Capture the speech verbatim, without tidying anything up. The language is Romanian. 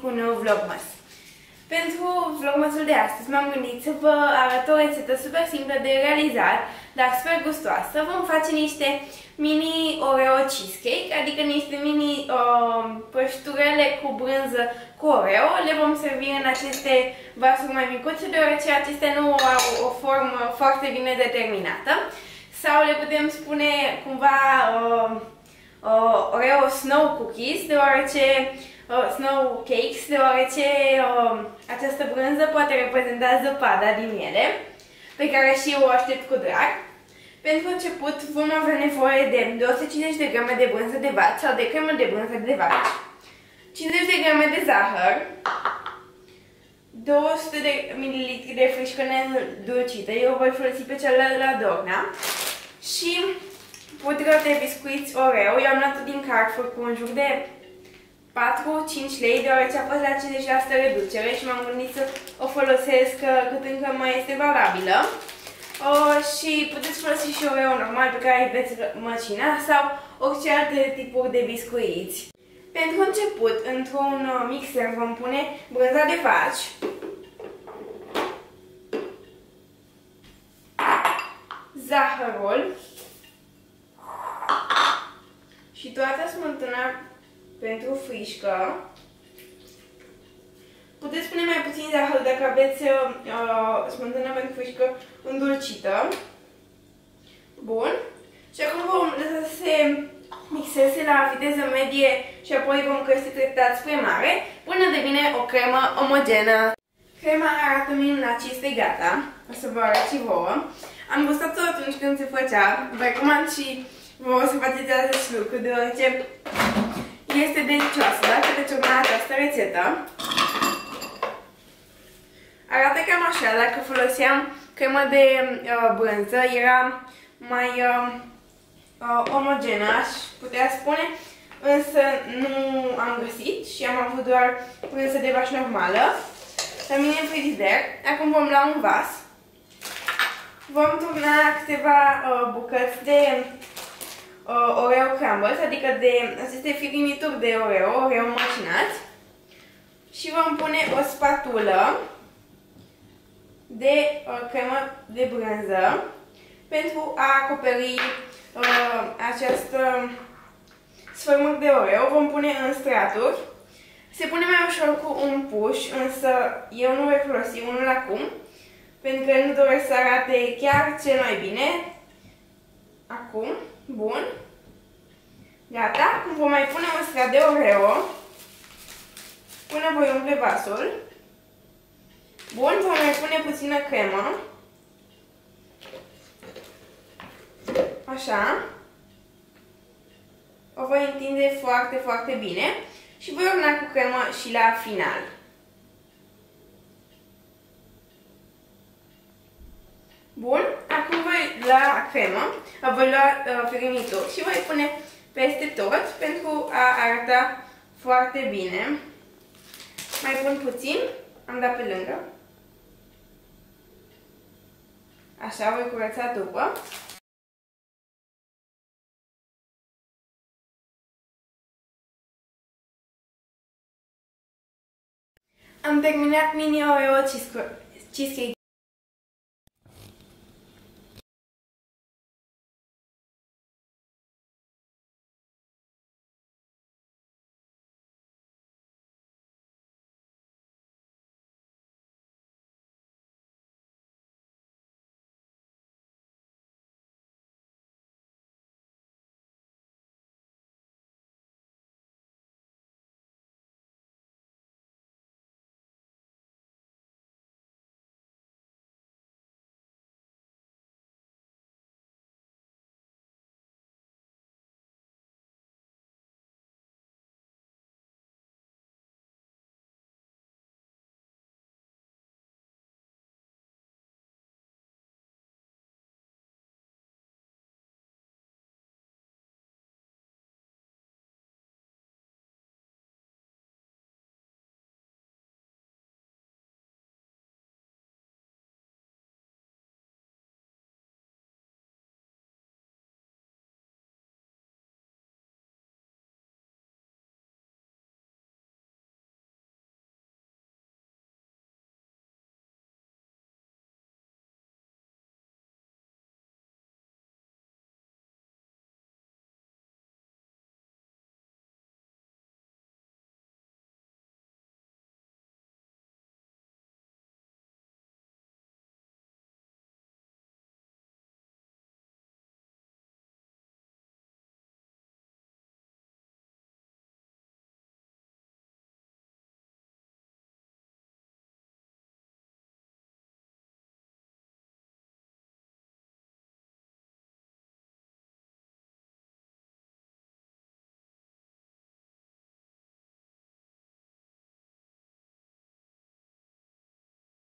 cu un nou vlogmas. Pentru vlogmasul de astăzi m-am gândit să vă arăt o rețetă super simplă de realizat, dar super gustoasă. Vom face niște mini Oreo cheesecake, adică niște mini uh, prăjiturele cu brânză cu Oreo. Le vom servi în aceste vasuri mai micuțe, deoarece acestea nu au o formă foarte bine determinată. Sau le putem spune cumva uh, uh, Oreo Snow Cookies, deoarece uh, Snow Cakes, deoarece uh, această brânză poate reprezenta zăpada din ele, pe care și eu o aștept cu drag. Pentru început vom avea nevoie de două sute cincizeci de grame de brânză de vaci sau de cremă de brânză de vaci, cincizeci de grame de zahăr, două sute de mililitri de frișcă nedulcită, eu voi folosi pe cel de la Dorna, și pudră de biscuiți Oreo. Eu am luat-o din Carrefour cu în jur de patru cinci lei, deoarece a fost la cincizeci la sută reducere și m-am gândit să o folosesc cât încă mai este valabilă. Uh, și puteți folosi și Oreo normal pe care îi veți măcina sau orice alte tipuri de biscuiți. Pentru început, într-un mixer vom pune brânza de vaci, zahărul și toată smântâna pentru frișcă. Puteți pune mai puțin zahăr dacă aveți uh, smântână pentru frișcă îndulcită. Bun. Și acum vom lăsa să se mixeze la viteză medie și apoi vom crește treptat spre mare până devine o cremă omogenă. Crema arată minunat și este gata. O să vă arăt și vouă. Am gustat-o atunci când se făcea. Vă recomand și vouă să faceți acest lucru, deoarece este delicioasă. Dacă veți urma această rețetă, arată cam așa. Dacă foloseam cremă de uh, brânză, era mai uh, uh, omogenă, aș putea spune, însă nu am găsit și am avut doar brânză de vaci normală la mine în frigider. Acum vom lua un vas. Vom turna câteva uh, bucăți de uh, Oreo crumbles, adică de aceste firimituri de Oreo, Oreo macinați, și vom pune o spatulă de uh, cremă de brânză pentru a acoperi uh, această sfărmâc de Oreo. Vom pune în straturi. Se pune mai ușor cu un puș, însă eu nu voi folosi unul acum, pentru că nu doresc să arate chiar cel mai bine. Acum, bun. Gata. Acum vom mai pune un strat de Oreo până voi umple vasul. Bun, vom mai pune puțină cremă. Așa. O voi întinde foarte, foarte bine și voi urna cu cremă și la final. Bun, acum voi la cremă, voi lua uh, firimitul și voi pune peste tot pentru a arăta foarte bine. Mai pun puțin, am dat pe lângă. Așa, voi curăța după. Am terminat mini Oreo cheesecake